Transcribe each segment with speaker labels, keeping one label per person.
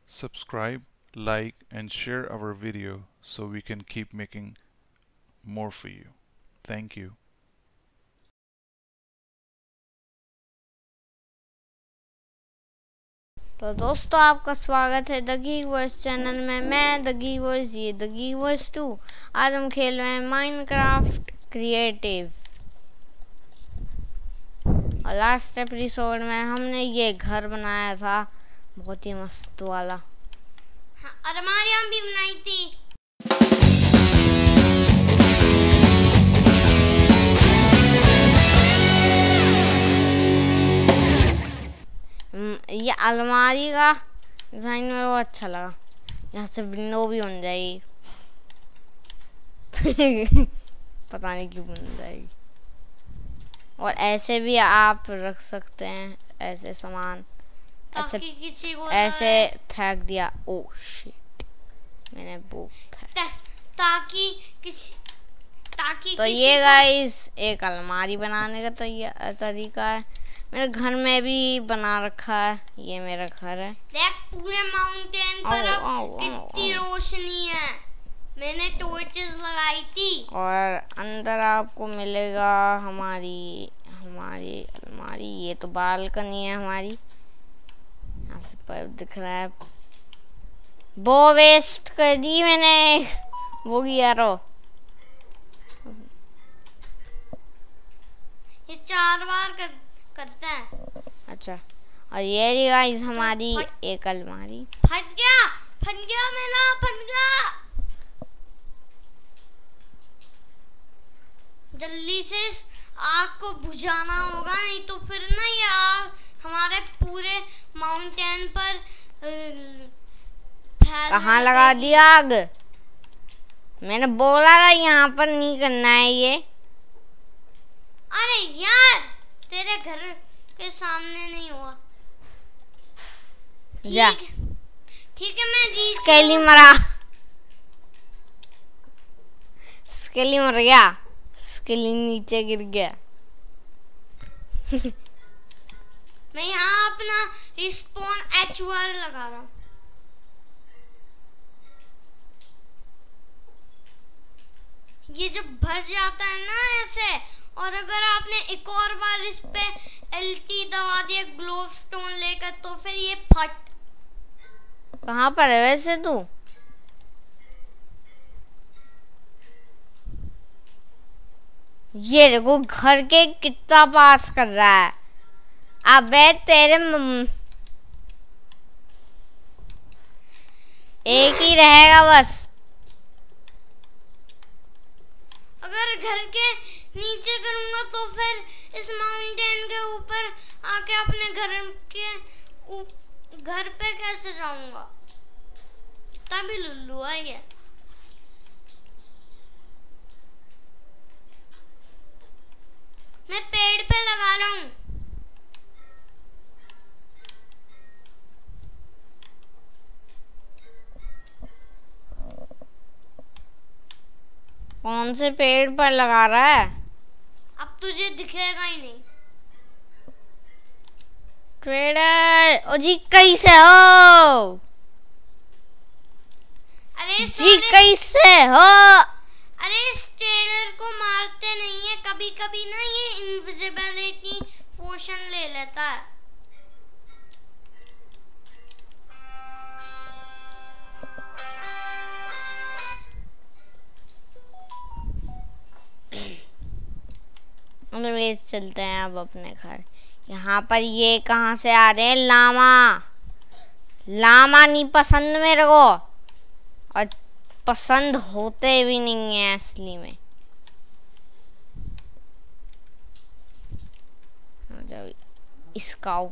Speaker 1: Subscribe, like, and share our video so we can keep making more for you. Thank you.
Speaker 2: तो दोस्तों आपका स्वागत है the geek verse channel में। मैं द गीक वर्स, ये द गीक वर्स 2। आज हम खेल रहे हैं माइनक्राफ्ट क्रिएटिव। और लास्ट एपिसोड में हमने ये घर बनाया था, बहुत ही मस्त वाला।
Speaker 3: हाँ, और हमारी हम भी बनाई थी।
Speaker 2: ये अलमारी का डिज़ाइन मेरे को अच्छा लगा। यहाँ से विंडो भी बन जाएगी। पता नहीं क्यों बन जाएगी। और ऐसे भी आप रख सकते हैं, ऐसे सामान ऐसे
Speaker 3: किसी को
Speaker 2: ऐसे फेंक दिया। ओ शिट, मैंने वो
Speaker 3: ताकि
Speaker 2: तो ये गाइस एक अलमारी बनाने का तरीका है। मेरे घर में भी बना रखा है। ये मेरा घर है।
Speaker 3: देख पूरे माउंटेन पर अब कितनी रोशनी है। मैंने टॉर्चेस लगाई थी।
Speaker 2: और अंदर आपको मिलेगा हमारी अलमारी। ये तो बालकनी है हमारी। यहाँ से पर दिख रहा है। वो वेस्ट कर दी मैंने, वो किया रो।
Speaker 3: ये 4 बार करता है।
Speaker 2: अच्छा, और ये रही गाइस हमारी एक अलमारी।
Speaker 3: फट गया मेरा, फट गया। जल्दी से इस आग को बुझाना होगा, नहीं तो फिर ना ये आग हमारे पूरे माउंटेन पर
Speaker 2: कहाँ लगा दिया आग? मैंने बोला था यहाँ पर नहीं करना है ये।
Speaker 3: अरे यार, तेरे घर के सामने नहीं हुआ।
Speaker 2: जा
Speaker 3: ठीक है, मैं जीत
Speaker 2: स्केली मरा। स्केली मर गया। स्केली नीचे गिर गया।
Speaker 3: मैं यहाँ अपना रिस्पॉन HUR लगा रहा हूँ। ये जब भर जाता है ना ऐसे, और अगर आपने एक और बार इस पे LT दबा दिया ग्लोव स्टोन लेकर, तो फिर ये फट।
Speaker 2: कहाँ पर है वैसे तू? ये देखो घर के कितना पास कर रहा है। अबे तेरे एक ही रहेगा बस।
Speaker 3: अगर घर के नीचे करूंगा तो फिर इस माउंटेन के ऊपर आके अपने घर पे कैसे जाऊंगा? तभी लुल्लू आई है। मैं पेड़ पे लगा रहा हूँ।
Speaker 2: कौन से पेड़ पर लगा रहा है?
Speaker 3: अब तुझे दिखेगा ही नहीं।
Speaker 2: ट्रेडर, ओ जी कैसे हो?
Speaker 3: अरे
Speaker 2: जी कैसे हो?
Speaker 3: अरे इस ट्रेडर को मारते नहीं है। कभी कभी ना ये इनविजिबिलिटी पोशन ले लेता है।
Speaker 2: चलते हैं अब अपने घर। यहाँ पर ये कहाँ से आ रहे हैं? लामा नहीं पसंद मेरे को, और पसंद होते भी नहीं है असली में। इसका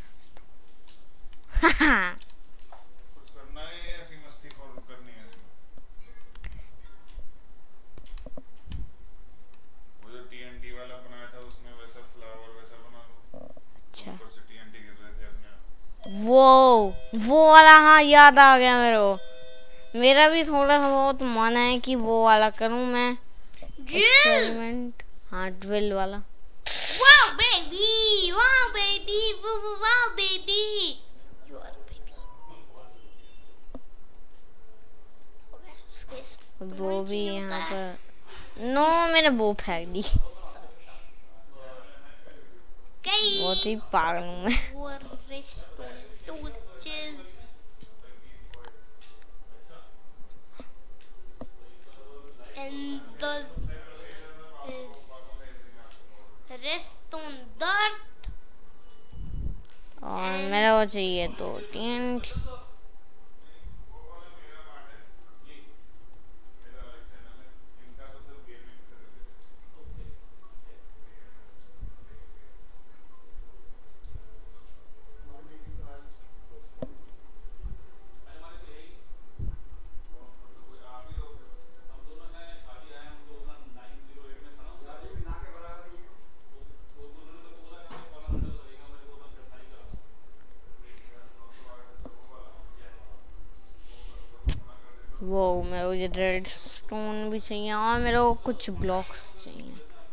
Speaker 2: वो वाला, हाँ याद आ गया मेरे को। मेरा भी थोड़ा बहुत मन है कि वो वाला करूं मैं एक्सपेरिमेंट। हाँ ड्रिल वाला।
Speaker 3: Wow baby, wow baby, wow baby.
Speaker 2: भी यहाँ पर नो मैंने वो फेंक दी। बहुत ही पागल हूँ मैं। और मेरा वो चाहिए तो टेंट। वो मेरे को ये रेड स्टोन भी चाहिए और मेरे को कुछ ब्लॉक्स चाहिए।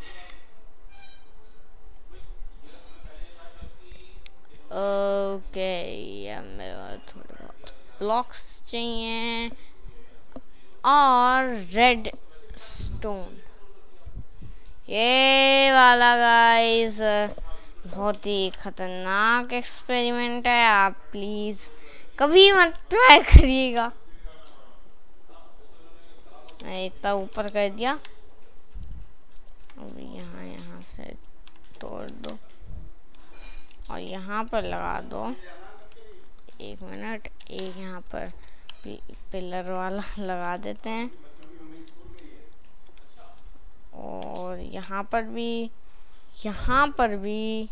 Speaker 2: ओके मेरे को थोड़े बहुत ब्लॉक्स चाहिए और रेड स्टोन ये वाला गाइस बहुत ही खतरनाक एक्सपेरिमेंट है। आप प्लीज कभी मत ट्राई करिएगा। मैं इतना ऊपर कर दिया। अब यहाँ से तोड़ दो और यहाँ पर लगा दो। एक मिनट, एक यहाँ पर पिलर वाला लगा देते हैं और यहाँ पर भी और यहाँ पर भी।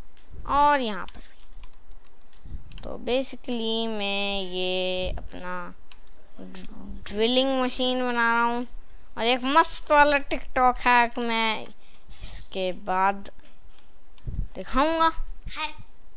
Speaker 2: तो बेसिकली मैं ये अपना ड्रिलिंग मशीन बना रहा हूँ और एक मस्त वाला टिकटॉक हैक मैं इसके बाद दिखाऊंगा। है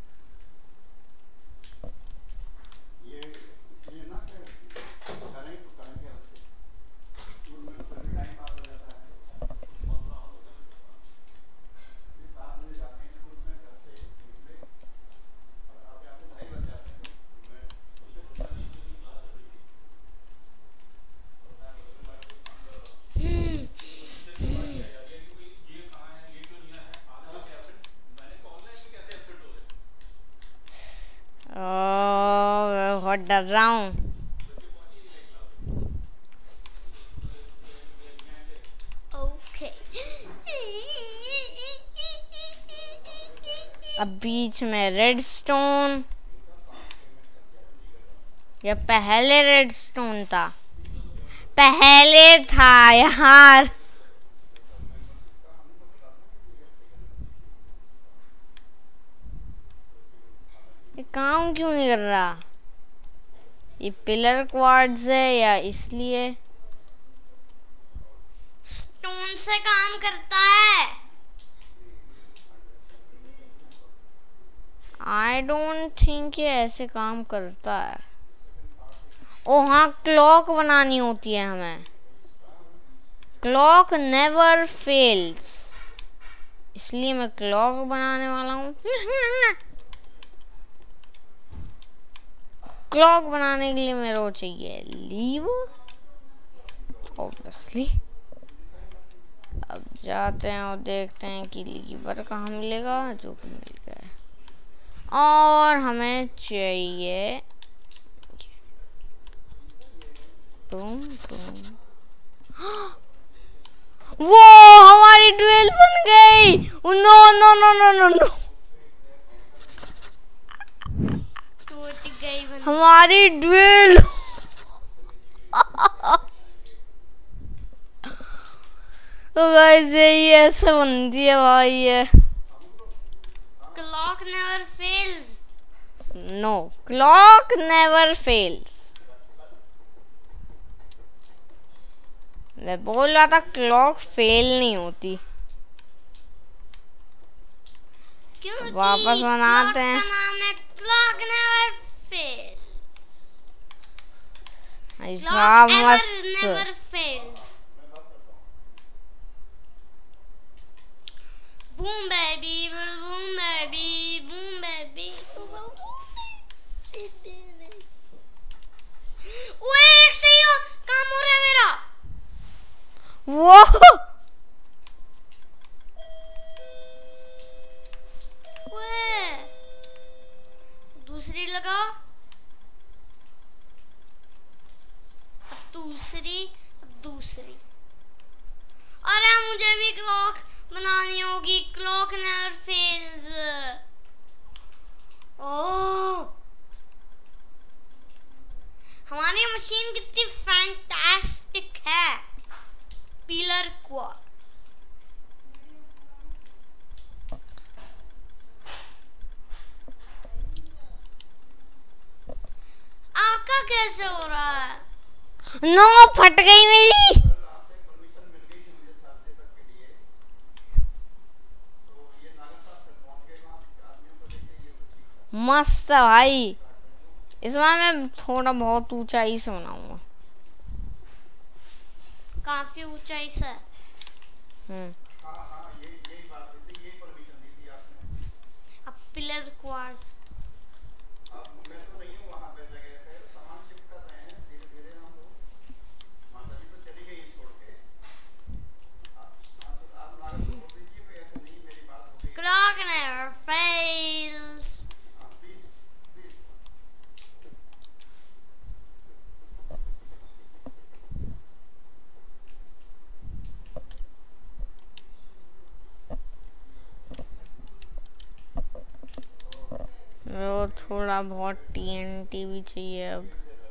Speaker 2: बहुत डर रहा हूँ। अब बीच में रेड स्टोन, ये पहले रेड स्टोन था, पहले था यार। ये काम क्यों नहीं कर रहा? ये पिलर क्वार्ट्ज है या इसलिए?
Speaker 3: स्टोन से काम करता है।
Speaker 2: आई डोंट थिंक ये ऐसे काम करता है। ओ हाँ, क्लॉक बनानी होती है हमें। क्लॉक नेवर फेल्स, इसलिए मैं क्लॉक बनाने वाला हूँ। क्लॉक बनाने के लिए मेरे को चाहिए लीवर, ऑब्वियसली। अब जाते हैं और देखते हैं कि लीवर कहाँ मिलेगा, जो कि मिल गया है। और हमें चाहिए वो हमारी ड्रिल बन गई। No no no no no no, हमारी ड्रिल। तो गाइस ये ऐसे बनती है भाई। ये
Speaker 3: clock never fails.
Speaker 2: No, clock never fails. मैं बोल रहा था क्लॉक फेल नहीं होती। वापस बनाते हैं।
Speaker 3: Clock never fails.
Speaker 2: ऐसा मस्त।
Speaker 3: Never fails. Boom baby, boom baby, boom baby. वो एक सही हो काम हो रहा है मेरा। लगाओ, दूसरी, दूसरी। अरे मुझे भी क्लॉक बनानी होगी, क्लॉक नेवर फेल्स। ओह, हमारी मशीन कितनी फैंटास्टिक है। Pillar quartz. आपका कैसे हो रहा है?
Speaker 2: नो, फट गई मेरी। मस्त है भाई। इस बार मैं थोड़ा बहुत ऊंचाई से बनाऊंगा।
Speaker 3: काफी ऊंचाई से। अब pillar quartz. Clock never fails.
Speaker 2: वो थोड़ा बहुत TNT भी चाहिए अब।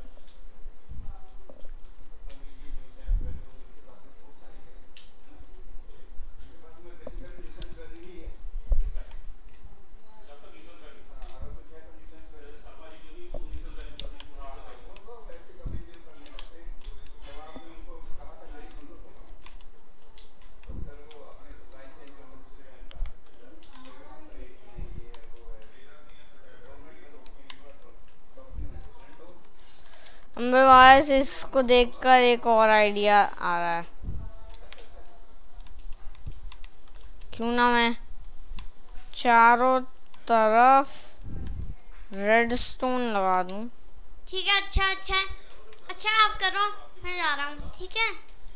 Speaker 2: मेरे पास इसको देखकर एक और आइडिया आ रहा है। क्यों ना मैं चारों तरफ रेडस्टोन लगा दूं।
Speaker 3: ठीक है, अच्छा अच्छा अच्छा, आप करो, मैं जा रहा हूँ। ठीक है,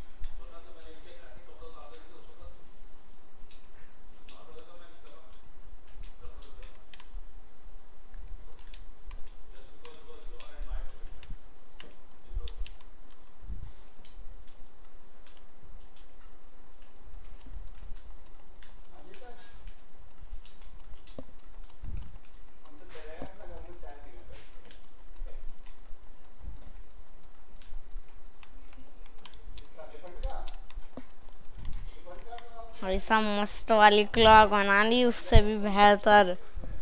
Speaker 2: ऐसा मस्त वाली क्लॉक बना ली, उससे भी बेहतर।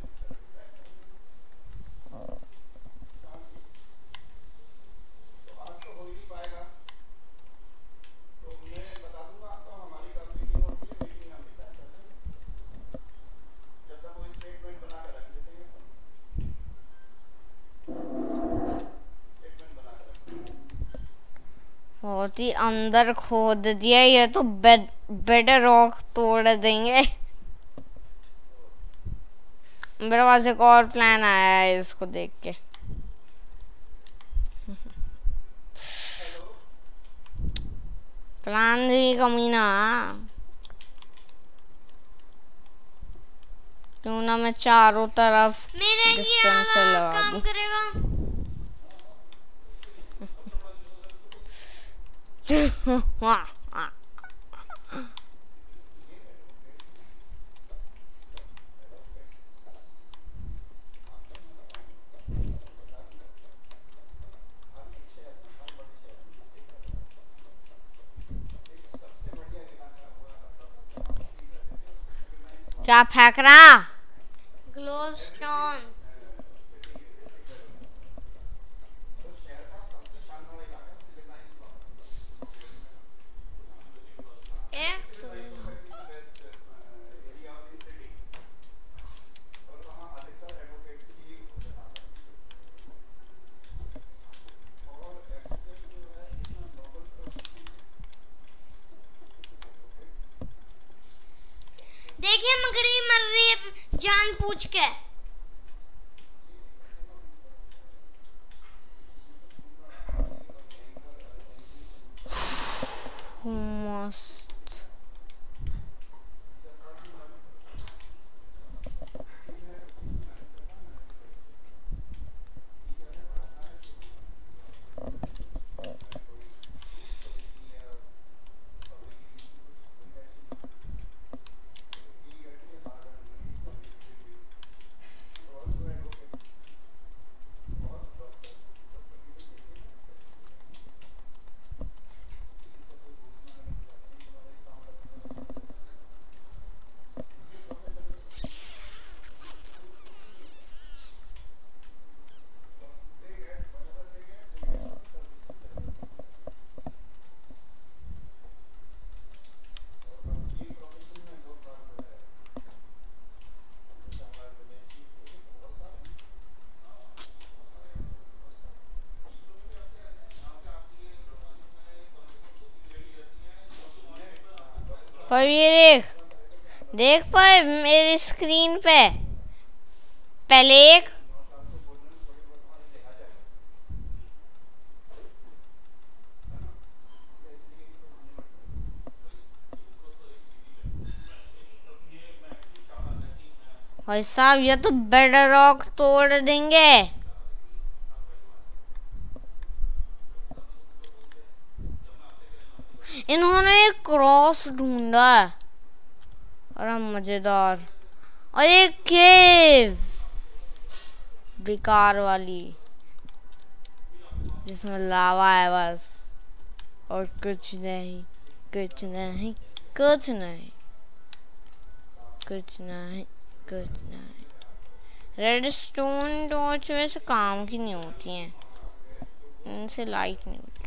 Speaker 2: बहुत ही अंदर खोद दिया, ये तो बेड रॉक तोड़ देंगे। मेरे पास एक और प्लान आया है इसको देख के। प्लान भी कमीना। क्यों ना मैं चारों तरफ
Speaker 3: मेरा ये
Speaker 2: डिस्पेंसर
Speaker 3: वाला
Speaker 2: लगा
Speaker 3: काम
Speaker 2: दूं।
Speaker 3: करेगा।
Speaker 2: क्या फेंक रहा?
Speaker 3: Glowstone. देखिए मकड़ी मर रही है जान पूछ के।
Speaker 2: मस्त। पर ये देख देख पर मेरी स्क्रीन पे पहले एक भाई साहब ये तो बेड रॉक तोड़ देंगे। इन्होंने एक क्रॉस ढूंढा है, अरे मजेदार। और एक केव बेकार वाली जिसमें लावा है बस, और कुछ नहीं कुछ नहीं कुछ नहीं कुछ नहीं कुछ नहीं। रेड स्टोन टॉर्च वैसे काम की नहीं होती हैं, इनसे लाइट नहीं मिलती।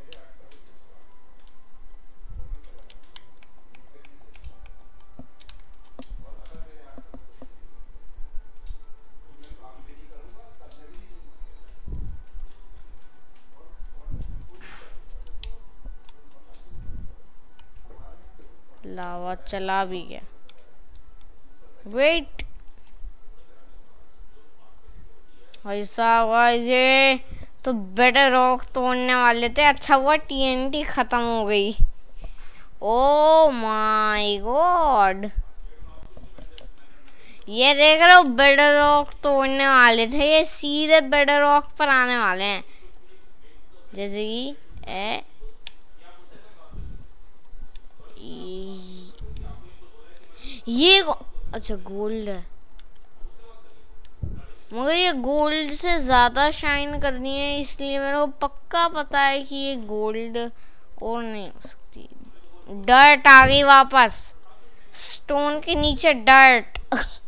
Speaker 2: लावा चला भी गया। वेट भाई साहब ये तो बेटर रॉक तोड़ने वाले थे, अच्छा हुआ टीएनटी खत्म हो गई। ओ माय गॉड, ये देख रहे हो बेटर रॉक तोड़ने वाले थे, ये सीधे बेटर रॉक पर आने वाले हैं। जैसे कि ये अच्छा गोल्ड है, मगर ये गोल्ड से ज्यादा शाइन करनी है, इसलिए मेरे को पक्का पता है कि ये गोल्ड और नहीं हो सकती। डर्ट आ गई वापस, स्टोन के नीचे डर्ट।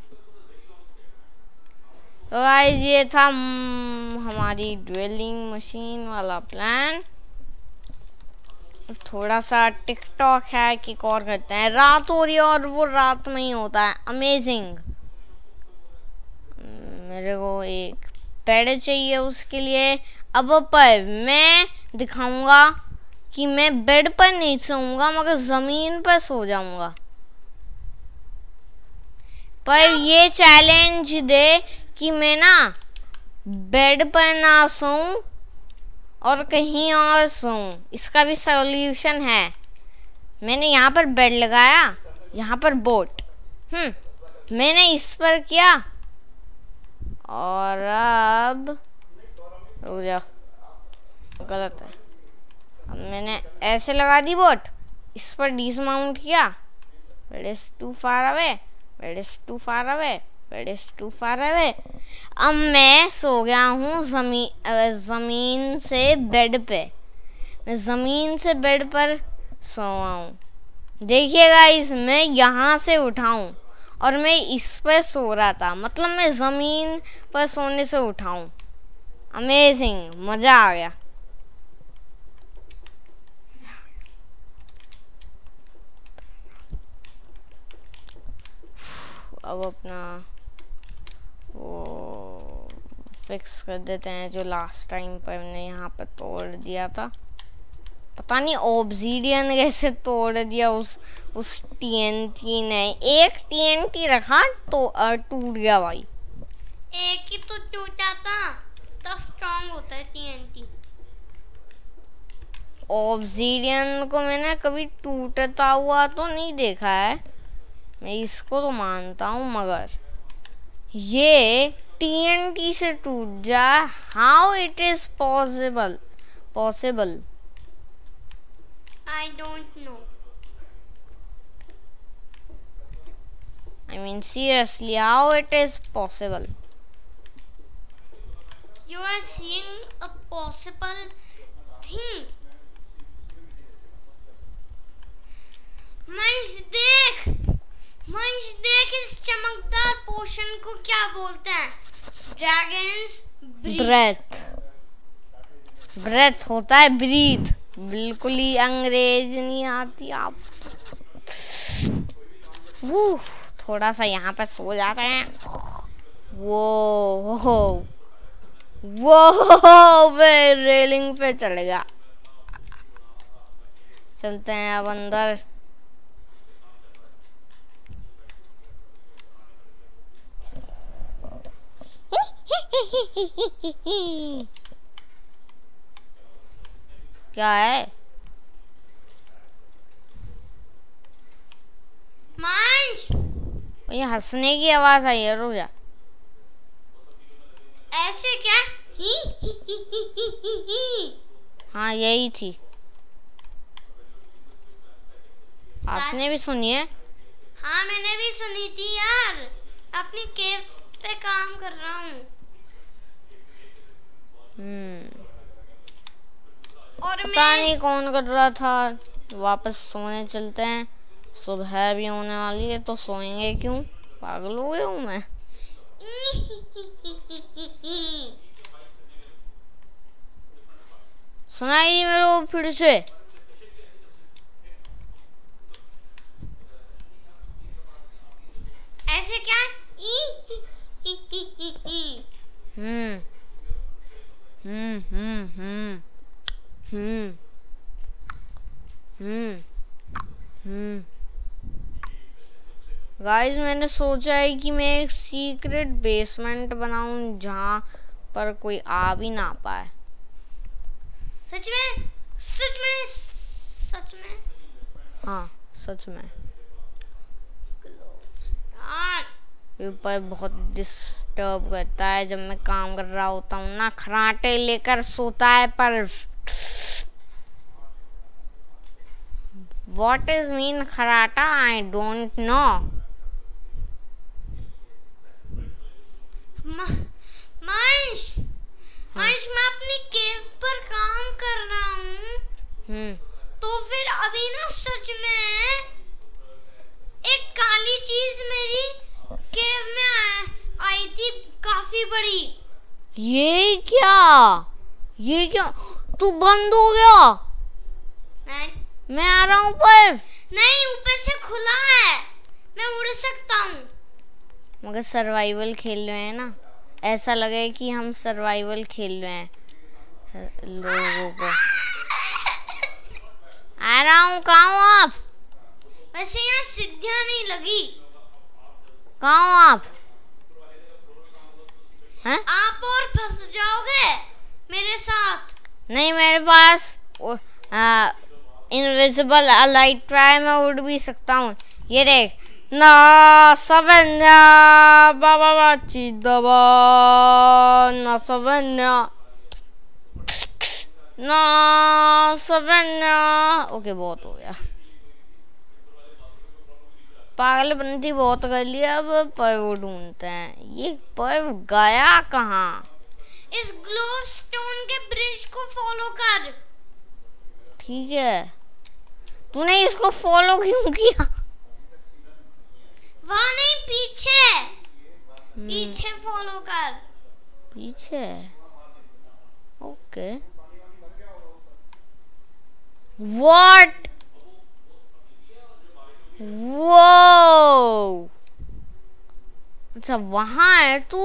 Speaker 2: गाइस ये था हमारी ड्वेलिंग मशीन वाला प्लान। थोड़ा सा टिकटॉक है कि और करते हैं। रात हो रही है और वो रात में ही होता है, अमेजिंग। मेरे को एक बेड चाहिए उसके लिए। अब पर मैं दिखाऊंगा कि मैं बेड पर नहीं सोऊंगा मगर जमीन पर सो जाऊंगा। पर ये चैलेंज दे कि मैं ना बेड पर ना सोऊं और कहीं और सोऊं, इसका भी सॉल्यूशन है। मैंने यहाँ पर बेड लगाया, यहाँ पर बोट, मैंने इस पर किया, और अब रुक जा, गलत है। अब मैंने ऐसे लगा दी बोट, इस पर डिसमाउंट किया। Bed is too far away, bed is too far away, bed is too far away. अब मैं सो गया हूँ जमीन से बेड पे, मैं जमीन से बेड पर सोया हूँ। देखिएगा इस मैं यहाँ से उठाऊं और मैं इस पर सो रहा था, मतलब मैं जमीन पर सोने से उठाऊं। अमेजिंग, मजा आ गया। अब अपना वो फिक्स कर देते हैं जो लास्ट टाइम पर हमने यहाँ पर तोड़ दिया था। पता नहीं ऑब्सीडियन कैसे तोड़ दिया उस टीएनटी ने। एक टीएनटी रखा तो टूट गया भाई।
Speaker 3: एक ही तो टूटा था, तो स्ट्रांग होता है टीएनटी।
Speaker 2: ऑब्सीडियन को मैंने कभी टूटता हुआ तो नहीं देखा है, मैं इसको तो मानता हूँ, मगर ये टीएनटी से टूट जाए, how it is possible?
Speaker 3: I don't know.
Speaker 2: I mean seriously, how it is possible?
Speaker 3: You are seeing a possible thing. मंश देख इस चमकदार पोशन को क्या बोलते हैं? ड्रैगन्स
Speaker 2: ब्रेथ होता है, ब्रीथ। बिल्कुल ही अंग्रेज नहीं आती आप। थोड़ा सा यहाँ पर सो जाते हैं। वो वे रेलिंग पे चढ़ गया। चलते हैं अब अंदर। क्या है?
Speaker 3: मांश,
Speaker 2: ये हंसने की आवाज आई है, रुक जा।
Speaker 3: ऐसे क्या?
Speaker 2: हाँ यही थी, आपने भी सुनी है?
Speaker 3: हाँ मैंने भी सुनी थी यार, अपनी केव पे काम कर रहा हूँ। और
Speaker 2: पता नहीं कौन कर रहा था। वापस सोने चलते हैं, सुबह भी होने वाली है तो सोएंगे क्यों? पागल हो गया हूँ मैं। सुनाई नहीं मेरे को फिर से।
Speaker 3: ऐसे क्या?
Speaker 2: हम्म हम्म हम्म हम्म हम्म हम्म हम्म गाइस, मैंने सोचा है कि मैं एक सीक्रेट बेसमेंट बनाऊं जहां पर कोई आ भी ना पाए।
Speaker 3: सच में? सच में? सच में?
Speaker 2: हाँ सच में।
Speaker 3: यार
Speaker 2: ये पर बहुत डिस्टर्ब करता है जब मैं काम कर रहा होता हूँ ना, खराटे लेकर सोता है। पर व्हाट इज मीन खराटा? I don't know.
Speaker 3: मांश, मांश, मैं अपनी केव पर काम कर रहा हूँ। तो फिर अभी ना सच में एक काली चीज मेरी केव में आई थी, काफी बड़ी।
Speaker 2: ये क्या? ये क्या? तू बंद हो गया?
Speaker 3: नहीं,
Speaker 2: मैं आ रहा हूँ पर।
Speaker 3: नहीं, ऊपर से खुला है, मैं उड़ सकता हूँ।
Speaker 2: मगर सर्वाइवल खेल रहे हैं ना, ऐसा लगे कि हम सर्वाइवल खेल रहे हैं। लोगों को आ रहा हूँ। कहाँ हो आप?
Speaker 3: वैसे यहाँ सीढ़ियाँ नहीं लगी।
Speaker 2: कहाँ हो आप? हैं?
Speaker 3: आप और फंस जाओगे मेरे साथ।
Speaker 2: नहीं, मेरे पास इनविजिबल लाइट ट्राई, मैं उड़ भी सकता हूँ। ये देख ना, सवन्या बाबा चिदबा ना, सवन्या ना, सवन्या। ओके, बहुत हो गया। पागलपंती बहुत कर लिया। अब पर्व ढूंढते हैं। ये पर्व गया कहाँ?
Speaker 3: इस ग्लोव स्टोन के ब्रिज को फॉलो कर।
Speaker 2: ठीक है, तूने इसको फॉलो क्यों किया?
Speaker 3: वहाँ नहीं, पीछे। पीछे फॉलो कर।
Speaker 2: पीछे? ओके। व्हाट? वो अच्छा, वहां है तू।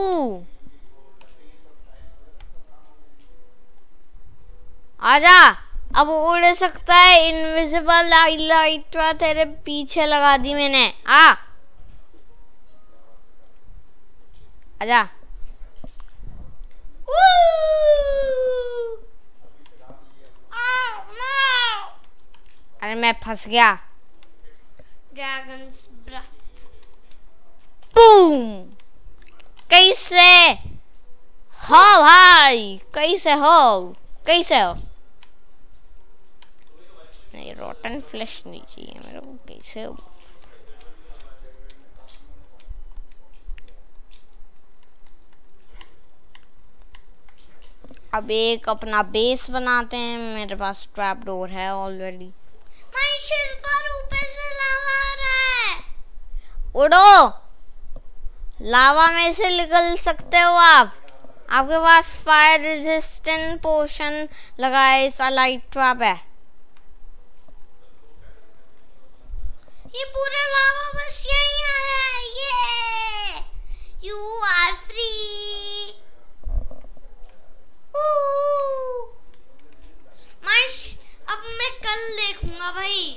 Speaker 2: आजा, अब उड़ सकता है। इनविजिबल लाइट तेरे पीछे लगा दी मैंने। आजा। अरे मैं फंस गया।
Speaker 3: Dragon's breath.
Speaker 2: बूम! कैसे हो भाई? कैसे हो? कैसे हो? नहीं, रोटन फ्लैश नहीं चाहिए मेरे को। कैसे हो? अब एक अपना बेस बनाते हैं। मेरे पास ट्रैप डोर है ऑलरेडी।
Speaker 3: इस बार ऊपर से लावा आ रहा है।
Speaker 2: उड़ो, लावा में से निकल सकते हो आप। आपके पास फायर रेजिस्टेंट पोशन लगाए सा लाइट ट्रैप है।
Speaker 3: ये पूरा लावा बस यहीं आया है। ये यू आर फ्री। अब मैं कल देखूंगा भाई।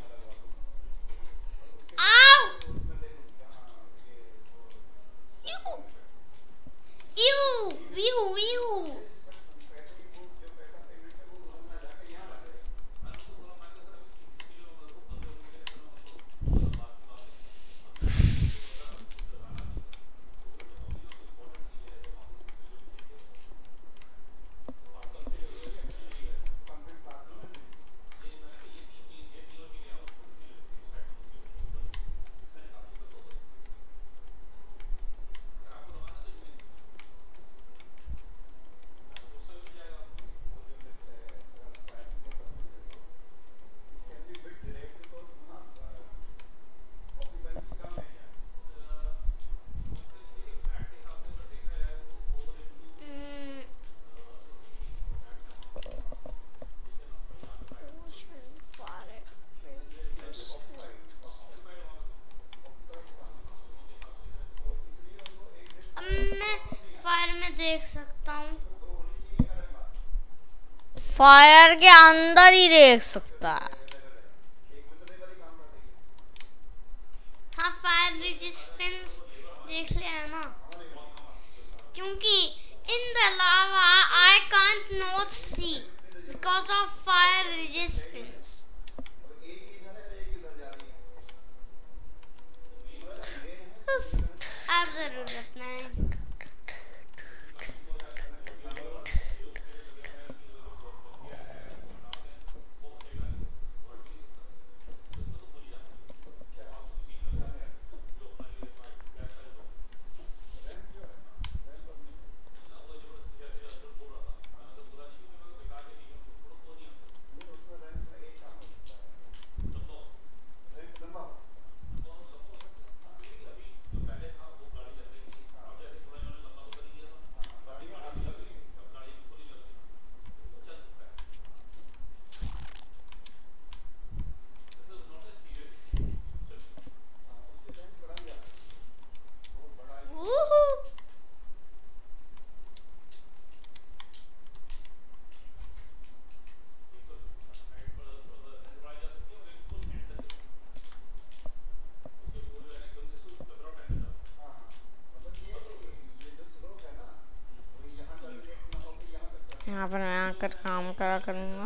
Speaker 3: आओ। यू यू देख सकता हूँ।
Speaker 2: फायर के अंदर ही देख सकता है।
Speaker 3: हाँ, फायर रेजिस्टेंस देख लिया ना, क्योंकि in the lava I can't not see because of fire resistance. अब जरूरत नहीं।
Speaker 2: यहाँ पर मैं आकर काम करा करूँगा।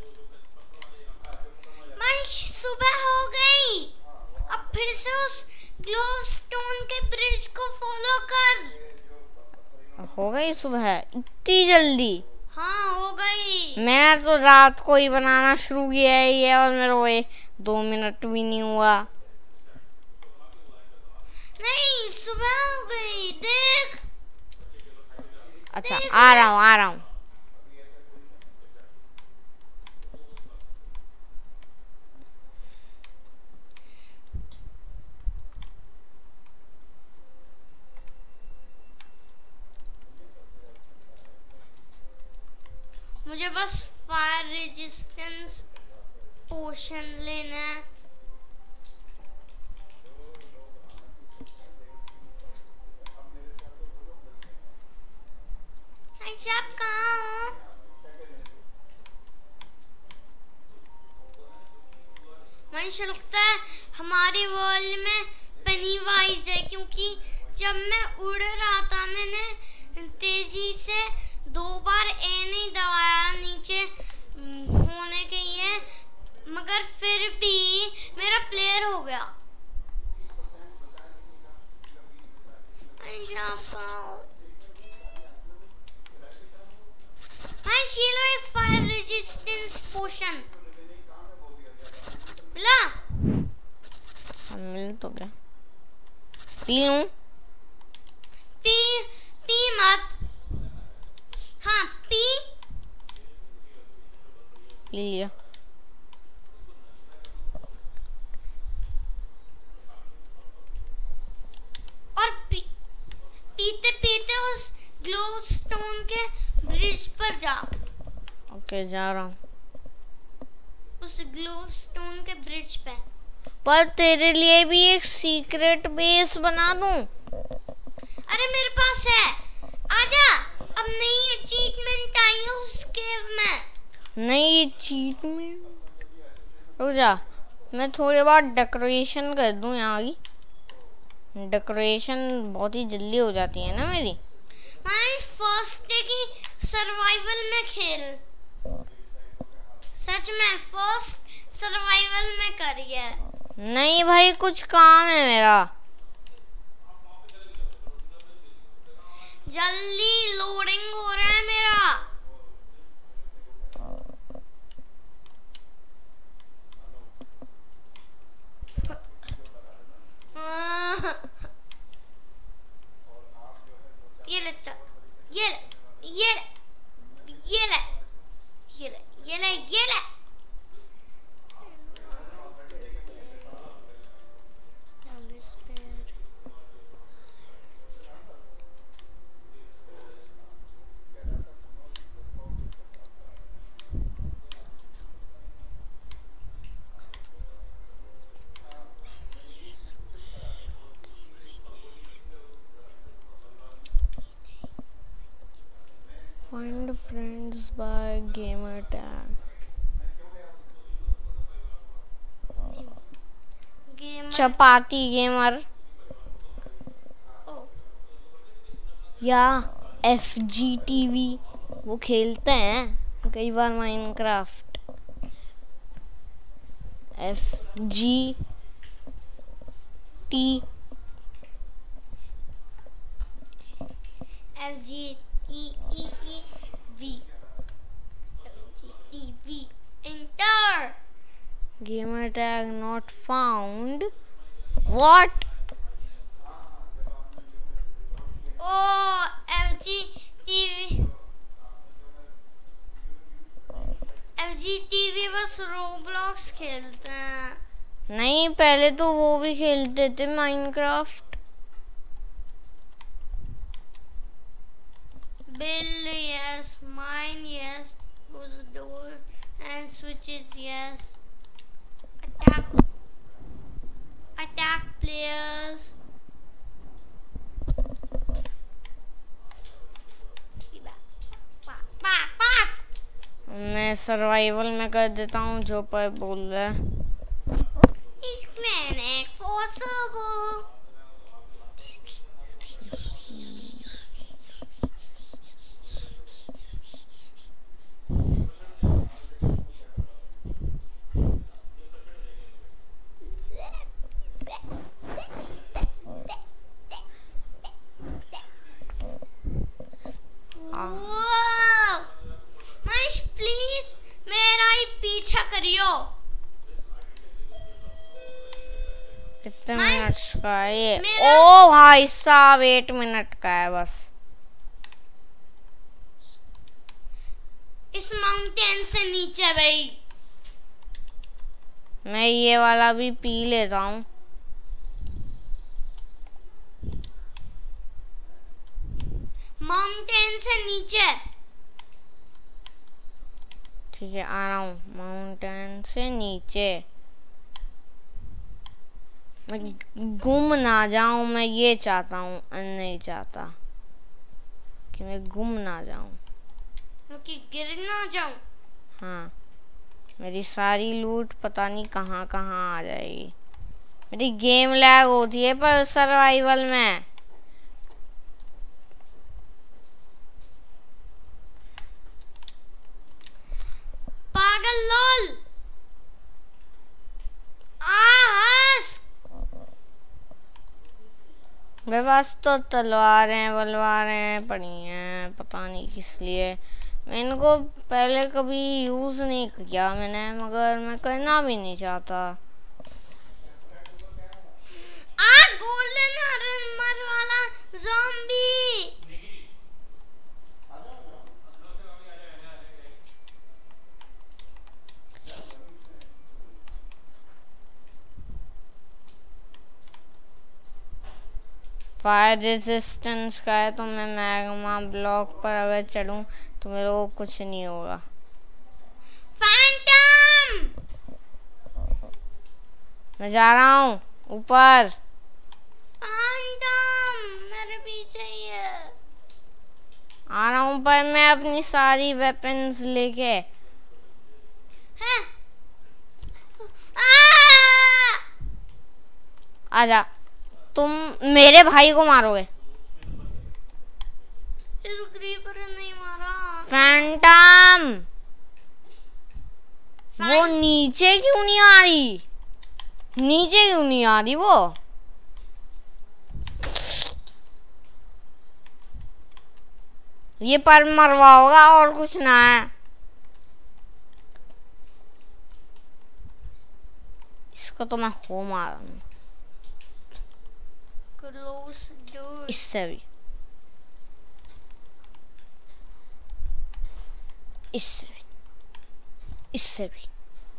Speaker 3: सुबह हो गई, अब फिर से उस ग्लोवस्टोन के ब्रिज को फॉलो कर।
Speaker 2: हो गई सुबह इतनी जल्दी?
Speaker 3: हाँ, हो गई।
Speaker 2: मैं तो रात को ही बनाना शुरू किया है ये, और मेरे को 2 मिनट भी नहीं हुआ।
Speaker 3: नहीं, सुबह हो गई, देख।
Speaker 2: अच्छा, आ रहा हूँ।
Speaker 3: मुझे बस फायर रेजिस्टेंस पोशन लेना है। आप कहाँ हो? मुझे लगता है हमारे वर्ल्ड में पेनीवाइज है, क्योंकि जब मैं उड़ रहा था मैंने तेजी से 2 बार ए नहीं दबाया नीचे होने के लिए, मगर फिर भी मेरा प्लेयर हो गया। हाँ, शीलो एक फायर रेजिस्टेंस पोशन मिला।
Speaker 2: मिल तो गया। पी लूं?
Speaker 3: पी मत। हाँ, पी
Speaker 2: लिया।
Speaker 3: और पीते पीते उस ग्लोवस्टोन के ब्रिज पर जा।
Speaker 2: ओके, जा रहा हूँ।
Speaker 3: उस ग्लोवस्टोन के ब्रिज पे।
Speaker 2: पर तेरे लिए भी एक सीक्रेट बेस बना दूं?
Speaker 3: अरे मेरे पास है, आजा। अब नई अचीवमेंट आई है उस केव में।
Speaker 2: नई अचीवमेंट? रुक जा, मैं थोड़ी बार डेकोरेशन कर दूं। यहाँ की डेकोरेशन बहुत ही जल्दी हो जाती है ना मेरी।
Speaker 3: माय फर्स्ट डे की सर्वाइवल में खेल, सच में फर्स्ट सर्वाइवल में करिए।
Speaker 2: नहीं भाई कुछ काम है मेरा।
Speaker 3: जल्दी लोडिंग हो रहा है मेरा। ये ले ये ये ये ले ये ले ये ले ये ले।
Speaker 2: Find friends by gamer tag. Chapati gamer या FGTV वो खेलते हैं कई बार Minecraft. FGTV
Speaker 3: enter.
Speaker 2: Gamer tag not found. What?
Speaker 3: Oh, FGTV बस रोब्लॉक्स खेलते हैं।
Speaker 2: नहीं पहले तो वो भी खेलते थे Minecraft.
Speaker 3: Bill yes, mine yes, close the door and switches yes. Attack players.
Speaker 2: मैं सर्वाइवल में कर देता हूँ जो पर बोल रहा है।
Speaker 3: इसमें possible. मनीष प्लीज मेरा ही पीछा करियो।
Speaker 2: कितने मिनट का है ये? ओ भाई साहब 8 मिनट का है बस।
Speaker 3: इस माउंटेन से नीचे भाई।
Speaker 2: मैं ये वाला भी पी लेता हूँ।
Speaker 3: माउंटेन से नीचे।
Speaker 2: ठीक है आ रहा हूँ माउंटेन से नीचे। मैं गुम ना जाऊं, मैं ये चाहता हूँ, नहीं चाहता कि मैं गुम ना जाऊं,
Speaker 3: कि गिर ना जाऊं।
Speaker 2: हाँ मेरी सारी लूट पता नहीं कहाँ कहाँ आ जाएगी। मेरी गेम लैग होती है पर सर्वाइवल में।
Speaker 3: पागल लॉल। आहस
Speaker 2: मेरे पास तो तलवारें पड़ी हैं, पता नहीं किस लिए। मैं इनको पहले कभी यूज नहीं किया मैंने, मगर मैं करना भी नहीं चाहता।
Speaker 3: गोल्डन आर्मर वाला ज़ॉम्बी।
Speaker 2: फायर रेजिस्टेंस का है तो मैं मैग्मा ब्लॉक पर अगर चढ़ूं तो मेरे को कुछ नहीं होगा।
Speaker 3: फैंटम
Speaker 2: मैं जा रहा हूँ ऊपर।
Speaker 3: फैंटम मेरे पीछे ही है।
Speaker 2: आ रहा हूँ पर मैं अपनी सारी वेपन्स लेके।
Speaker 3: है
Speaker 2: आजा, तुम मेरे भाई को मारोगे।
Speaker 3: इस क्रीपर ने नहीं मारा।
Speaker 2: फैंटम वो नीचे क्यों नहीं आ रही? नीचे क्यों नहीं आ रही वो? ये पर मरवा होगा और कुछ ना है। इसको तो मैं हो मारूंगा। इससे भी इससे भी इससे भी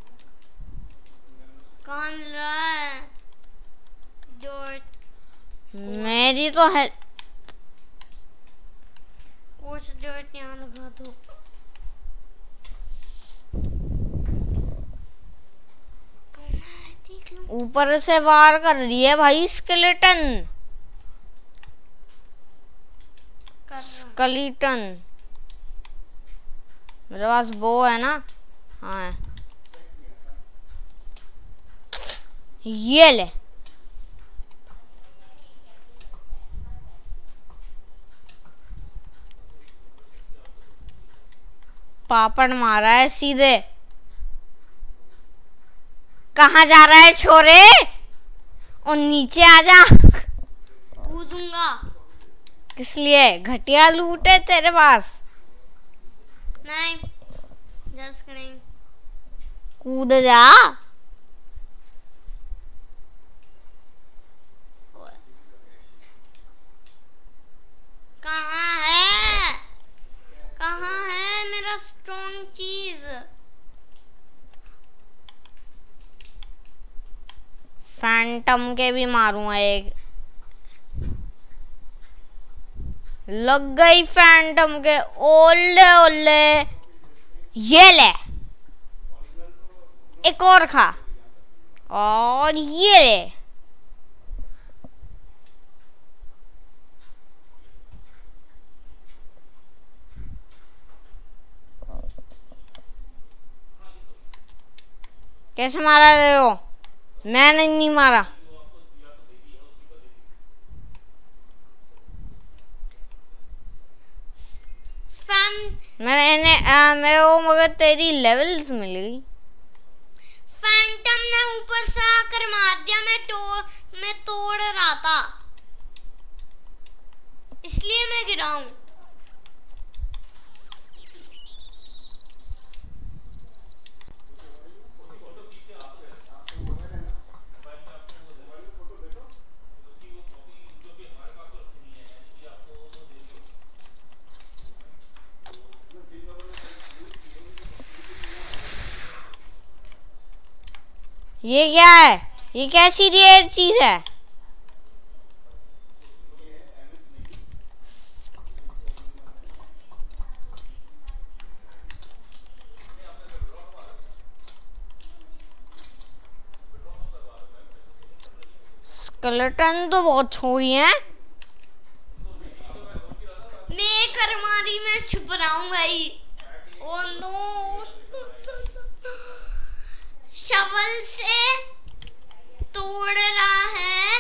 Speaker 3: कहाँ मिल रहा है?
Speaker 2: मेरी तो है।
Speaker 3: कुछ डॉट यहाँ लगा दो।
Speaker 2: ऊपर से वार कर रही है भाई स्केलेटन। स्केलेटन मेरे पास बो है ना। हाँ ये ले। पापड़ मारा है सीधे। कहाँ जा रहा है छोरे? और नीचे आ जा।
Speaker 3: कूदूंगा।
Speaker 2: किस लिए? घटिया लूट है तेरे पास।
Speaker 3: नहीं जस्ट नहीं।
Speaker 2: कूद जा।
Speaker 3: कहाँ है? कहाँ है मेरा स्ट्रॉन्ग चीज?
Speaker 2: फैंटम के भी मारूंगा एक। लग गई फैंटम के। ओले ओले ये ले। एक और खा। और ये ले। कैसे मारा रे वो? मैंने नहीं मारा। मेरे को मगर तेरी लेवल्स मिल गई।
Speaker 3: फैंटम ने ऊपर से आकर मार दिया। मैं तोड़ रहा था इसलिए मैं गिरा हूं।
Speaker 2: ये क्या है? ये कैसी रेयर चीज है? स्केलेटन तो बहुत छोरी हैं।
Speaker 3: मैं एक अलमारी में छुप रहा हूँ भाई। Oh no. शवल से तोड़ रहा है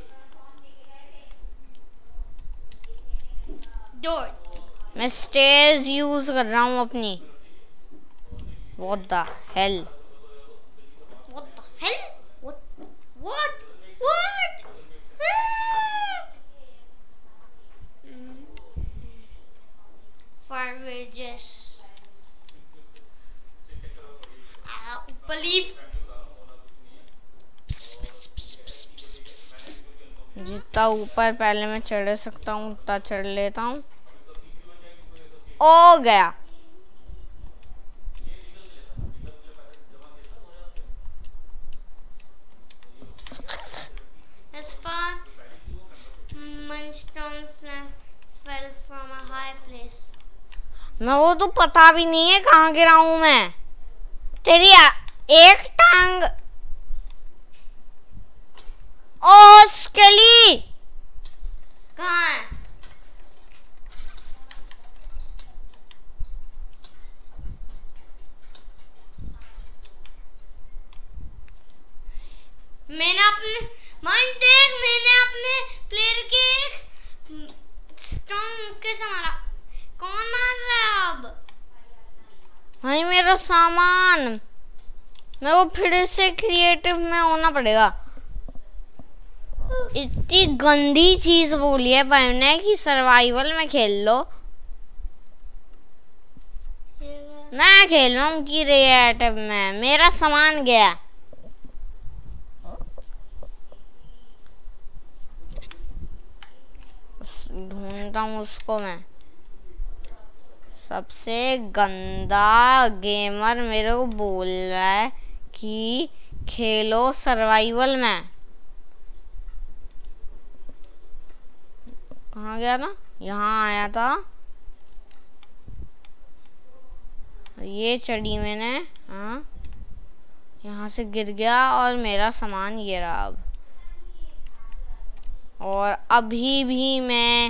Speaker 3: डोर।
Speaker 2: मैं स्टेज यूज कर रहा हूँ अपनी। What the hell?
Speaker 3: What the hell? What? Fire wages. Believe.
Speaker 2: जितना ऊपर पहले मैं चढ़ सकता हूँ उतना चढ़ लेता हूँ। हो गया।
Speaker 3: Fell from a high place.
Speaker 2: मैं वो तो पता भी नहीं है कहाँ गिरा हूँ मैं। तेरी एक टांग। ओ स्केली
Speaker 3: कहाँ है? मैंने अपने प्लेयर के एक स्ट्रॉन्ग कैसे मारा। कौन मार रहा है अब?
Speaker 2: भाई मेरा सामान, मेरे को फिर से क्रिएटिव में होना पड़ेगा। इतनी गंदी चीज बोली है भाई ने कि सर्वाइवल में खेल लो। मैं खेल रहा हूँ क्रिएटिव में, मेरा सामान गया। ढूंढता हूँ उसको मैं। सबसे गंदा गेमर मेरे को बोल रहा है कि खेलो सर्वाइवल में। कहाँ गया ना? यहाँ आया था, ये चढ़ी मैंने। हाँ, यहाँ से गिर गया और मेरा सामान ये रहा अब। और अभी भी मैं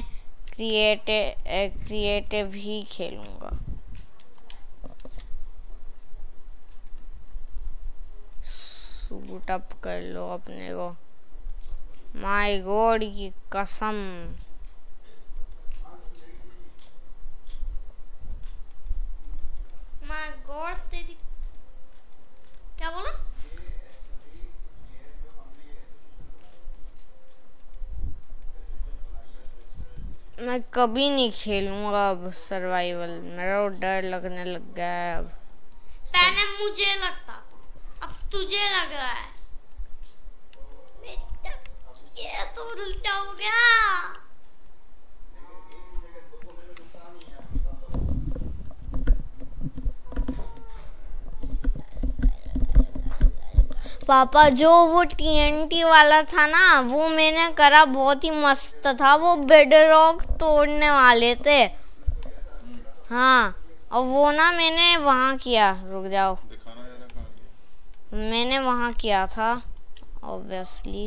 Speaker 2: क्रिएटिव ही खेलूंगा। सूट अप कर लो अपने को। माय गॉड की कसम।
Speaker 3: माय गॉड तेरी क्या बोला?
Speaker 2: मैं कभी नहीं खेलूंगा अब सर्वाइवल, मेरा डर लगने लग गया है अब।
Speaker 3: पहले मुझे लगता था, अब तुझे लग रहा है। बेटा ये तो उल्टा हो गया।
Speaker 2: पापा जो वो TNT वाला था ना, वो मैंने करा, बहुत ही मस्त था। वो बेड रॉक तोड़ने वाले थे। हाँ, और वो ना मैंने वहाँ किया। रुक जाओ, मैंने वहाँ किया था ऑब्वियसली।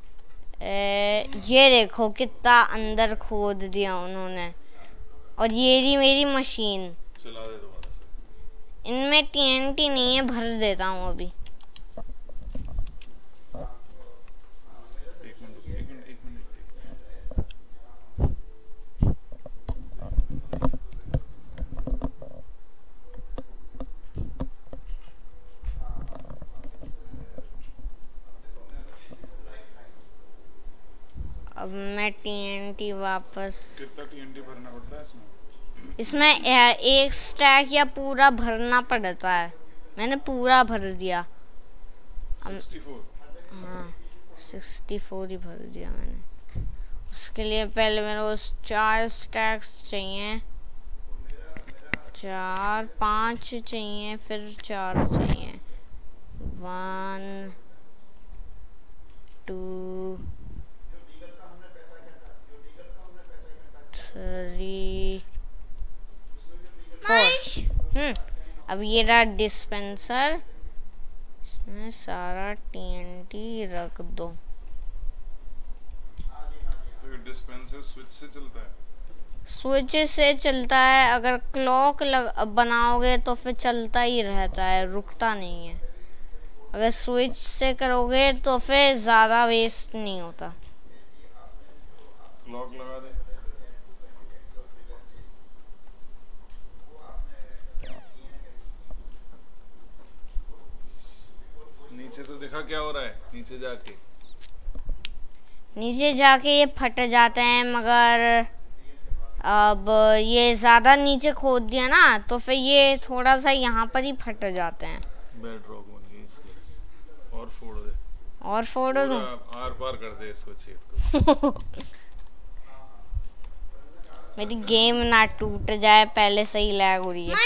Speaker 2: ये देखो कितना अंदर खोद दिया उन्होंने। और ये रही मेरी मशीन।
Speaker 1: चला दे दोबारा से।
Speaker 2: इनमें TNT नहीं है, भर देता हूँ अभी। अब मैं TNT वापस।
Speaker 1: कितना TNT भरना पड़ता है इसमें?
Speaker 2: इसमें एक स्टैक या पूरा भरना पड़ता है। मैंने पूरा भर दिया।
Speaker 1: 64।
Speaker 2: हाँ, 64 ही भर दिया मैंने। उसके लिए पहले मेरे को 4 स्टैक्स चाहिए, 4 5 चाहिए, फिर 4 चाहिए। 1 2 3 4। अब ये रहा डिस्पेंसर, इसमें सारा TNT रख दो।
Speaker 1: तो ये डिस्पेंसर स्विच से चलता है?
Speaker 2: स्विच से चलता है। अगर क्लॉक बनाओगे तो फिर चलता ही रहता है, रुकता नहीं है। अगर स्विच से करोगे तो फिर ज़्यादा वेस्ट नहीं होता।
Speaker 1: क्लॉक लगा दे। नीचे तो देखा क्या हो रहा है? नीचे जाके
Speaker 2: ये फट जाते हैं, मगर अब ये ज़्यादा नीचे खोद दिया ना तो फिर ये थोड़ा सा यहाँ पर ही फट जाते हैं।
Speaker 1: बेड रॉक बन गई इसके। और फोड़ दे।
Speaker 2: और फोड़ दूं?
Speaker 1: आर पार कर दे इसको, छेद को।
Speaker 2: मेरी गेम ना टूट जाए, पहले से ही लैग हो रही है।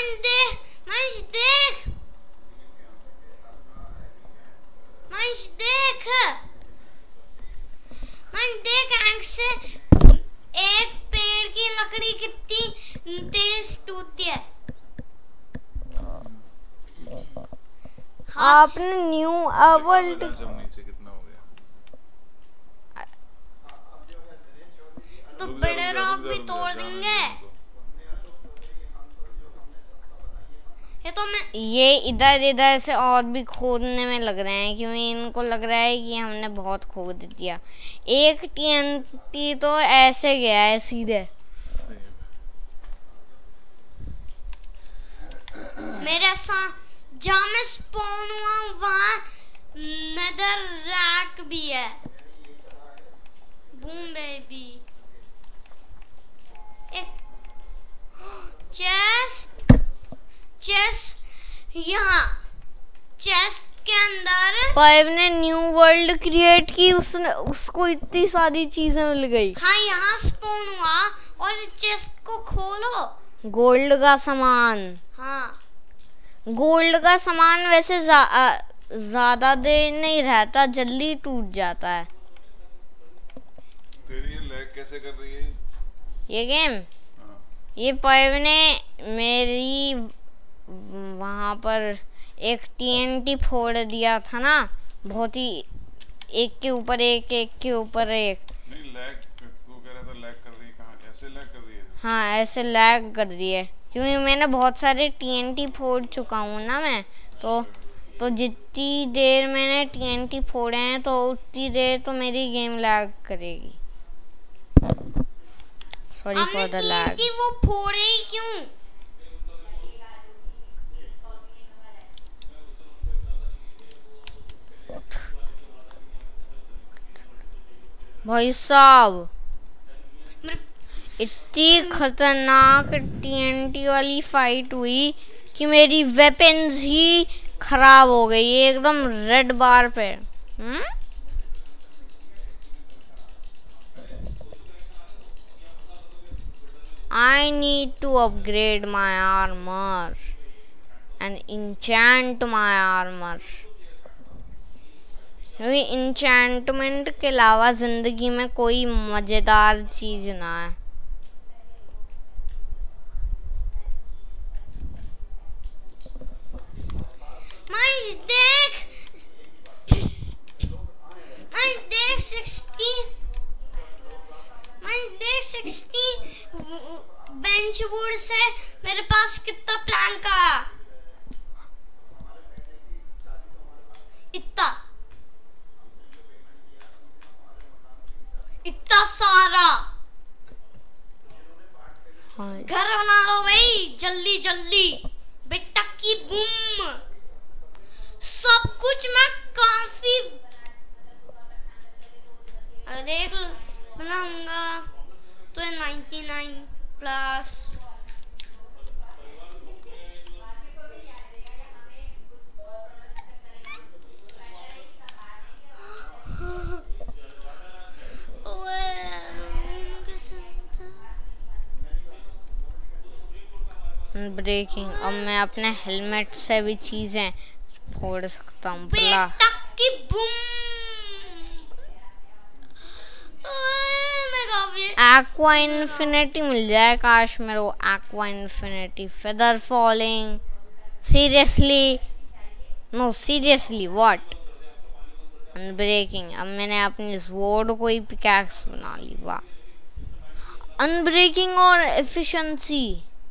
Speaker 3: देख आँख से एक पेड़ की लकड़ी कितनी तेज टूटती है।
Speaker 2: आपने न्यू वर्ल्ड
Speaker 1: नीचे कितना हो गया?
Speaker 3: तो बड़े रॉक भी तोड़ देंगे। ये
Speaker 2: इधर से और भी खोदने में लग रहे हैं, क्योंकि इनको लग रहा है कि हमने बहुत खोद दिया। एक TNT तो ऐसे गया है सीधे।
Speaker 3: मेरे साथ जहाँ मैं स्पॉन हुआ वहाँ नेदर रैक भी है। Boom baby. एक चेस्ट यहाँ चेस्ट के अंदर
Speaker 2: पाइप ने न्यू वर्ल्ड क्रिएट की, उसको इतनी सारी चीजें मिल गई।
Speaker 3: हाँ यहाँ स्पॉन हुआ और चेस्ट को खोलो।
Speaker 2: गोल्ड का सामान।
Speaker 3: हाँ
Speaker 2: गोल्ड का सामान वैसे ज्यादा देर नहीं रहता, जल्दी टूट जाता है।
Speaker 1: तेरी ये लैग कैसे कर रही है
Speaker 2: ये गेम?
Speaker 1: हाँ।
Speaker 2: ये पाइप ने मेरी वहां पर एक TNT फोड़ दिया था ना, बहुत ही एक के ऊपर एक, एक के ऊपर एक।
Speaker 1: नहीं लैग तू कह रहा था लैग कर रही है, कहाँ ऐसे लैग कर रही है?
Speaker 2: हाँ ऐसे लैग कर रही है क्योंकि मैंने बहुत सारे TNT फोड़ चुका हूँ ना मैं, तो जितनी देर मैंने TNT फोड़े हैं तो उतनी देर तो मेरी गेम लैग करेगी। Sorry for the lag.
Speaker 3: वो फोड़े ही क्यों?
Speaker 2: भाई साहब इतनी खतरनाक TNT वाली फाइट हुई कि मेरी वेपन्स ही खराब हो गई एकदम रेड बार पे। I need to upgrade my armor and enchant my armor। क्योंकि enchantment के अलावा जिंदगी में कोई मजेदार चीज ना है।
Speaker 3: बेंच बोर्ड से मेरे पास कितना प्लैंक आया? इतना सारा। घर बना लो भाई जल्दी जल्दी। बेटा की बूम। सब कुछ मैं काफी देख बनाऊंगा तो 99 प्लस।
Speaker 2: ब्रेकिंग। अब मैं अपने हेलमेट से भी चीजें फोड़ सकता हूँ। एक्वा इन्फिनिटी मिल जाए काश मेरे को। Aqua infinity. Feather falling. Seriously no seriously what? Unbreaking. अब मैंने अपनी स्वॉर्ड को ही पिकैक्स बना ली। वाह। अनब्रेकिंग और एफिशिएंसी।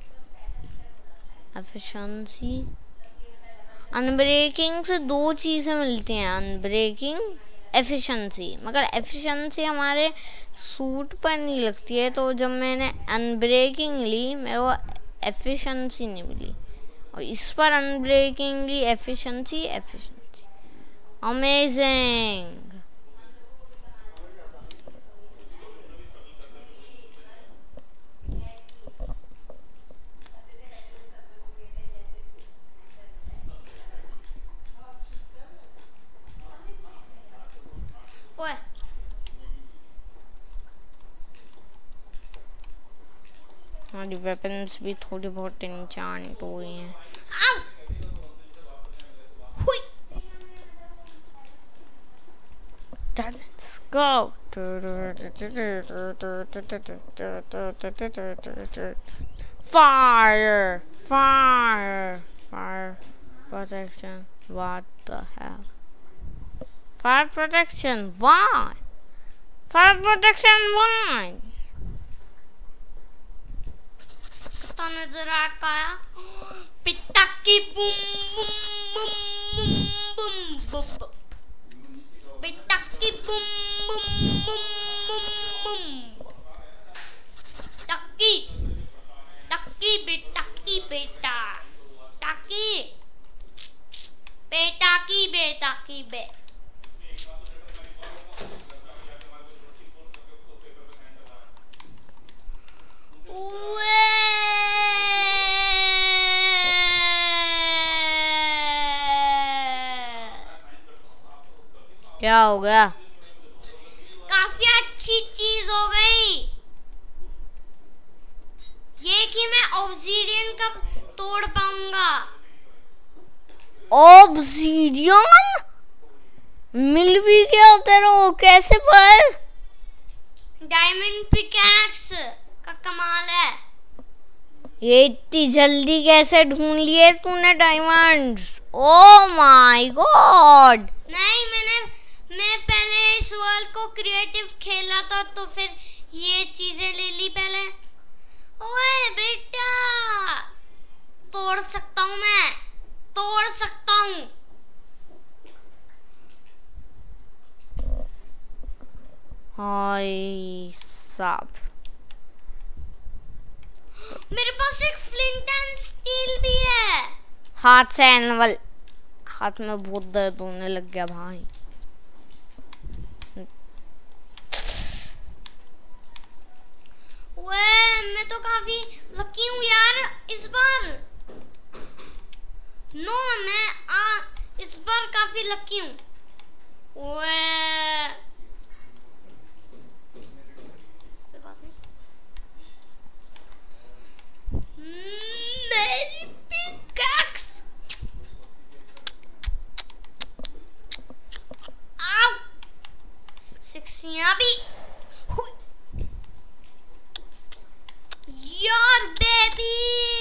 Speaker 2: अनब्रेकिंग से दो चीजें मिलती हैं, अनब्रेकिंग एफिशिएंसी। मगर एफिशिएंसी हमारे सूट पर नहीं लगती है, तो जब मैंने अनब्रेकिंग ली मेरे को एफिशिएंसी नहीं मिली, और इस पर अनब्रेकिंग ली एफिशिएंसी। अमेजिंग। हमारी वेपन्स भी थोड़ी बहुत एन्चांट हुई हैं। Let's go. Fire protection. What the hell? Fire protection. Why? Fire protection. Why?
Speaker 3: नजर आया पिता की boom boom boom boom boom. पिता की बूम बूम बूम बूम। टक्की टक्की बेटा की बेटा टक्की।
Speaker 2: क्या हो गया?
Speaker 3: काफी अच्छी चीज हो गई ये कि मैं ऑब्सीडियन कब तोड़ पाऊंगा।
Speaker 2: ऑब्सीडियन मिल भी गया तेरे को? कैसे पर?
Speaker 3: डायमंड पिकैक्स का कमाल है।
Speaker 2: ये इतनी जल्दी कैसे ढूंढ लिए तूने डायमंड्स? Oh my God.
Speaker 3: नहीं, मैं पहले इस वर्ल्ड को क्रिएटिव खेला था तो फिर ये चीजें ले ली पहले। ओए बेटा, तोड़ सकता हूँ, मैं तोड़ सकता हूँ।
Speaker 2: हाय साहब,
Speaker 3: मेरे पास एक फ्लिंट एंड स्टील भी है।
Speaker 2: हाथ से एनिमल, हाथ में बहुत दर्द होने लग गया भाई।
Speaker 3: ओए, मैं तो काफी लकी हूँ यार इस बार। इस बार काफी लकी हूँ। ओए, मेरी पिकैक्स। आओ, सिक्सियां भी। यार बेबी,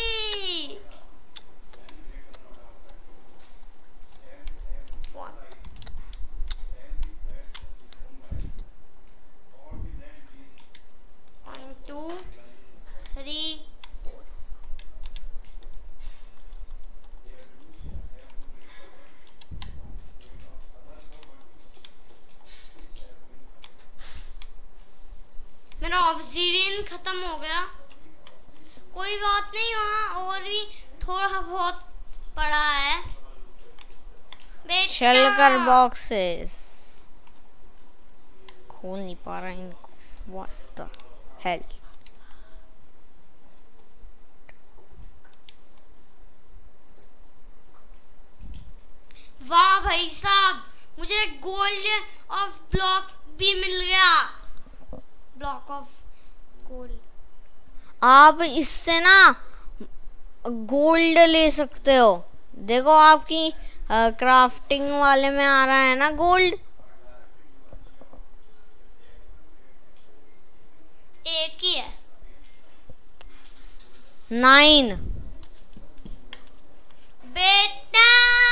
Speaker 3: वन टू थ्री। मेरा ऑब्सीडियन खत्म हो गया। कोई बात नहीं, वहाँ और भी थोड़ा बहुत पड़ा है।
Speaker 2: शलकर बॉक्सेस खोल नहीं पा रहा इनको। What the hell.
Speaker 3: वाह भाई साहब, मुझे गोल्ड ऑफ ब्लॉक भी मिल गया। Block of gold.
Speaker 2: आप इससे ना गोल्ड ले सकते हो। देखो आपकी क्राफ्टिंग वाले में आ रहा है ना गोल्ड।
Speaker 3: एक ही है।
Speaker 2: 9।
Speaker 3: बेटा,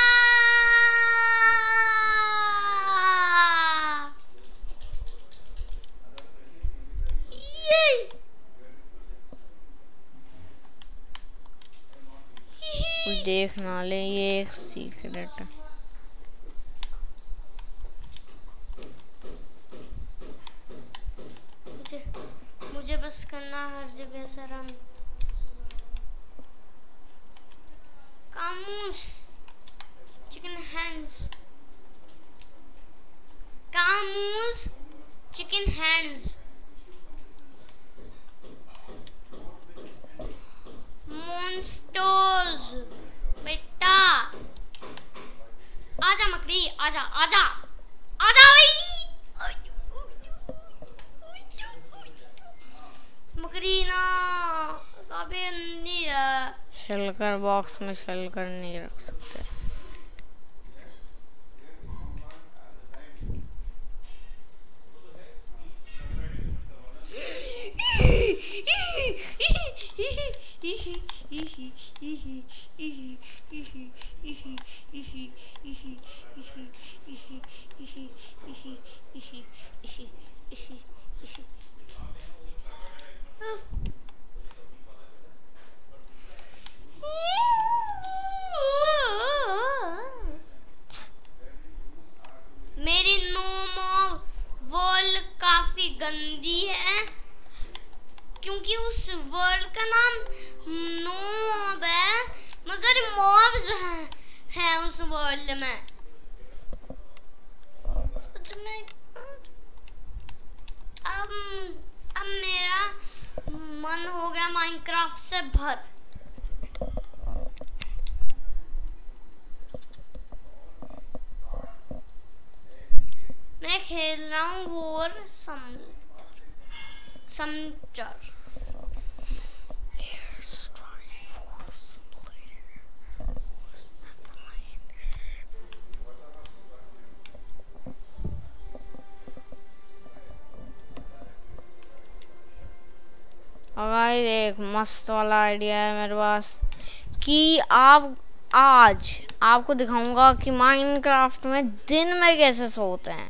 Speaker 2: देख ना ले, ये एक सीक्रेट है।
Speaker 3: मुझे बस करना हर जगह से रन। कामूस चिकन हैंड्स। कामूस चिकन हैंड्स। मॉन्स्टर्स। बेटा आजा मकड़ी, आजा आजा आजा भाई। मकड़ी ना काफी अंधी है।
Speaker 2: शलकर बॉक्स में शलकर नहीं रख सकते।
Speaker 3: मेरी नॉर्मल वर्ल्ड काफी गंदी है क्योंकि उस वर्ल्ड का नाम नोब है, मगर मॉब्स हैं उस वर्ल्ड में। सच में अब मेरा मन हो गया माइनक्राफ्ट से भर। मैं खेल रहा हूँ वॉर समझर।
Speaker 2: अगर एक मस्त वाला आइडिया है मेरे पास कि आप आज आपको दिखाऊंगा कि माइनक्राफ्ट में दिन में कैसे सोते हैं।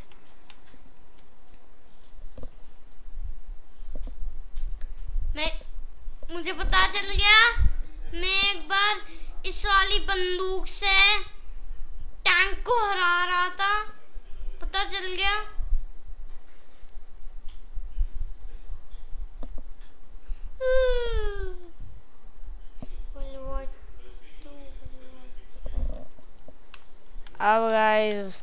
Speaker 3: मुझे पता चल गया। मैं एक बार इस वाली बंदूक से टैंक को हरा रहा था, पता चल गया।
Speaker 2: अब गाइस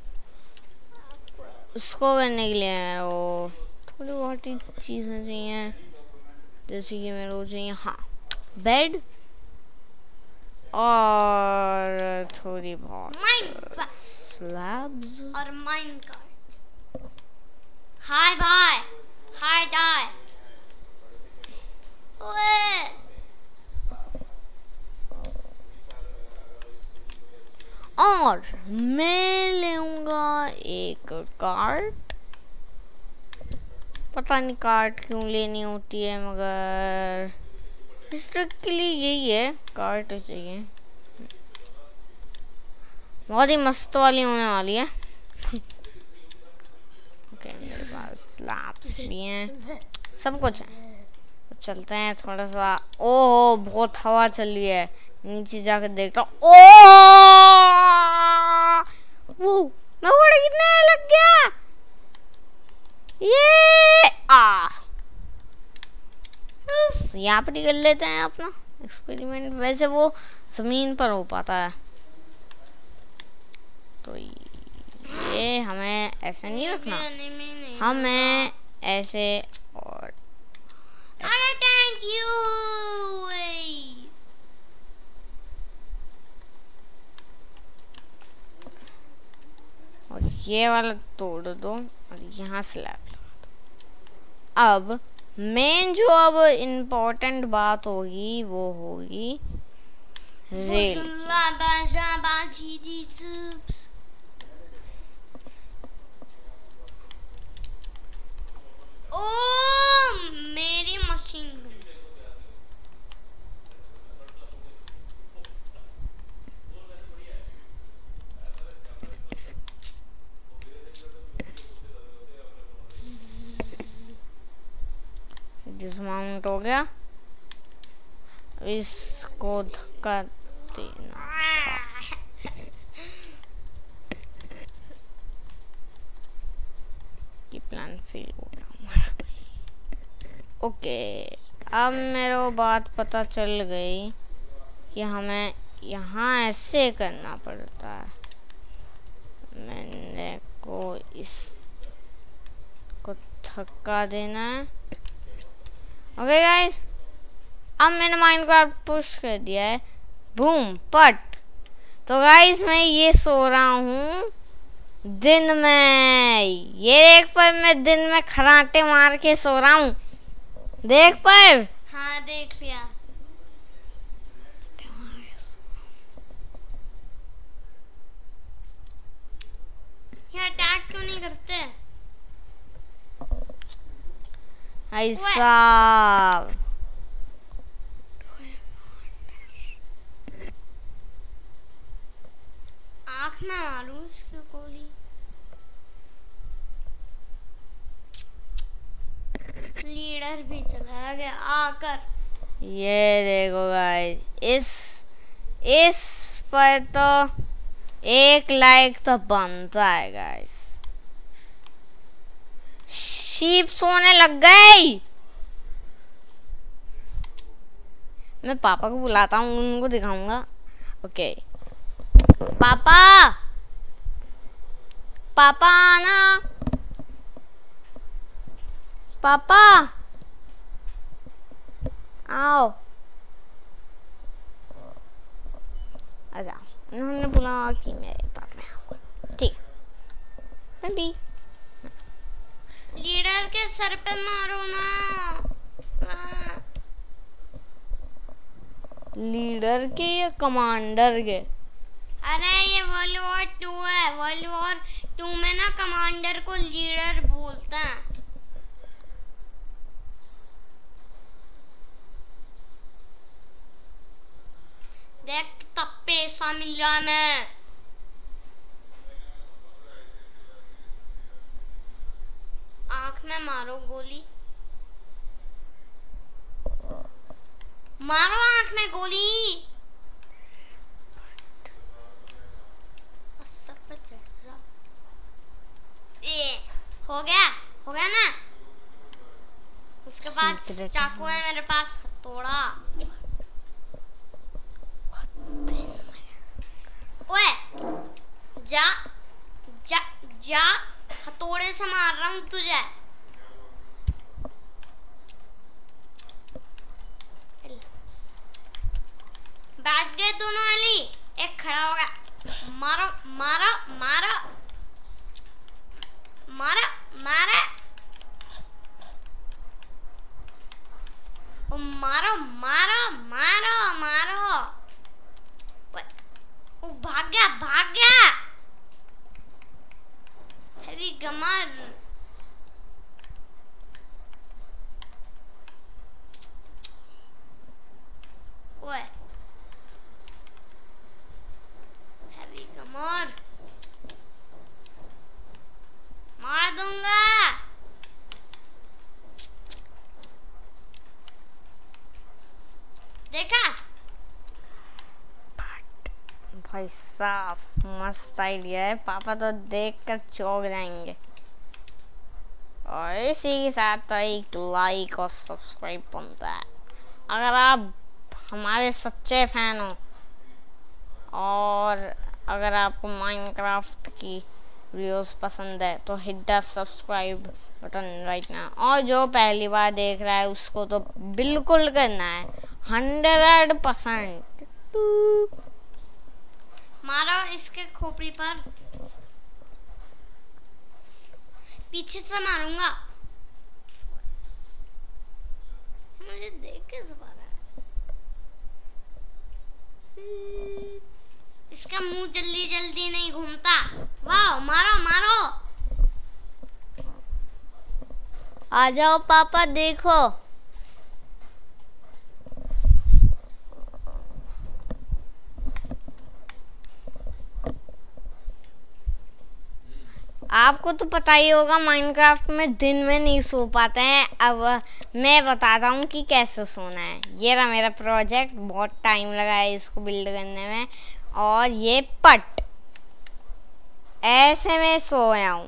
Speaker 2: उसको करने के लिए वो थोड़ी बहुत ही चीज़ें चाहिए, जैसे कि मेरे को चाहिए हाँ बेड और थोड़ी बहुत स्लैब्स
Speaker 3: और माइनकार्ट। हाय भाई, हाय डाय। ओए
Speaker 2: और मैं लूँगा एक कार्ट। पता नहीं कार्ट क्यों लेनी होती है, मगर डिस्ट्रिक्ट के लिए यही है, कार्ट चाहिए। बहुत ही मस्त वाली होने वाली है। ओके मेरे पास स्लैब्स भी हैं, सब कुछ है। चलते हैं थोड़ा सा। ओह बहुत हवा चल रही है, नीचे जाकर देखता हूँ। ओ वो मैं उड़ कितने लग गया ये तो यहाँ पर ही कर लेते हैं अपना एक्सपेरिमेंट। वैसे वो जमीन पर हो पाता है, तो ये हमें ऐसे नहीं रखना, हमें ऐसे और
Speaker 3: थैंक यू।
Speaker 2: और ये वाला तोड़ दो और यहाँ स्लैब लगा दो। अब मेन जो अब इम्पोर्टेंट बात होगी वो होगी रेल।
Speaker 3: ओ मेरी मशीन गन।
Speaker 2: डिसमाउंट हो गया, इसको धक्का देना था। ये प्लान फेल हो गया हमारा। ओके अब मेरे को बात पता चल गई कि हमें यहाँ ऐसे करना पड़ता है। मैंने को इस को धक्का देना है। ओके गाइस अब मैंने माइनक्राफ्ट पुश कर दिया है, बूम पट। तो गाइस मैं ये सो रहा हूँ दिन में, ये देख पर मैं दिन में खराटे मार के सो रहा हूँ, देख पर।
Speaker 3: हाँ देख लिया। ये अटैक क्यों नहीं करते?
Speaker 2: ऐसा
Speaker 3: आँख में मारूं उसकी गोली। लीडर भी चला गया आकर।
Speaker 2: ये देखो गाइस इस पर तो 1 लाइक तो बनता है गाइस। शीप सोने लग गई। मैं पापा को बुलाता हूँ, उनको दिखाऊंगा। ओके पापा, पापा आना, पापा आओ। अच्छा उन्होंने बोला कि मेरे पास में आऊंगा, ठीक है।
Speaker 3: के सर पे मारो ना।
Speaker 2: लीडर के या कमांडर के?
Speaker 3: अरे ये वर्ल्ड वॉर 2 है। वर्ल्ड वॉर 2 में ना कमांडर को लीडर बोलते हैं। देख तब पैसा मिल जाना। आंख में मारो गोली, मारो आंख में गोली। सब पे चढ़ जा। हो गया ना। उसके बाद चाकू है मेरे पास, हथौड़ा। ओए जा जा जा, हथौड़े से मार रहा हूँ तुझे। बैठ गए दोनों अली, एक खड़ा हो गया। मारो मारो मारो मारो मारो मारो मारो मारो मारो। वो भाग गया। Heavy gamer. ओए हेवी गमर, मार दूंगा। देखा
Speaker 2: भाई साहब, मस्त आइडिया है। पापा तो देखकर चौंक जाएंगे। और इसी के साथ तो एक लाइक और सब्सक्राइब बनता है। अगर आप हमारे सच्चे फैन हो और अगर आपको माइनक्राफ्ट की वीडियोस पसंद है तो hit the subscribe button right now. और जो पहली बार देख रहा है उसको तो बिल्कुल करना है, 100%।
Speaker 3: मारो इसके खोपड़ी पर, पीछे से मारूंगा। मुझे देख के पा रहा है। इसका मुंह जल्दी जल्दी नहीं घूमता। वाह, मारो मारो।
Speaker 2: आ जाओ पापा, देखो। आपको तो पता ही होगा माइनक्राफ्ट में दिन में नहीं सो पाते हैं। अब मैं बताता हूँ कि कैसे सोना है। ये रहा मेरा प्रोजेक्ट, बहुत टाइम लगा है इसको बिल्ड करने में। और ये पट ऐसे में सोया हूँ,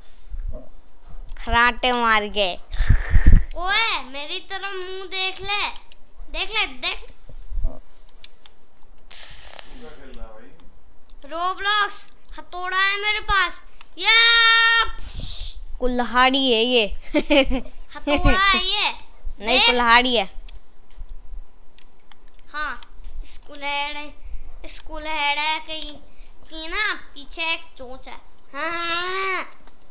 Speaker 2: खराटे मार के।
Speaker 3: ओए मेरी तरफ मुंह देख ले, देख ले देख। रोब्लॉक्स हथौड़ा है मेरे पास। या
Speaker 2: कुल्हाड़ी है ये।
Speaker 3: हथौड़ा है ये।
Speaker 2: नहीं, कुल्हाड़ी है।
Speaker 3: हाँ, स्कूल हेड है कि ना पीछे एक चोंच है। हाँ।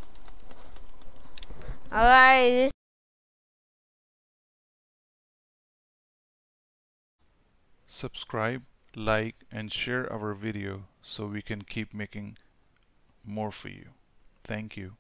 Speaker 2: Alright,
Speaker 1: Subscribe, like, and share our video so we can keep making more for you. Thank you.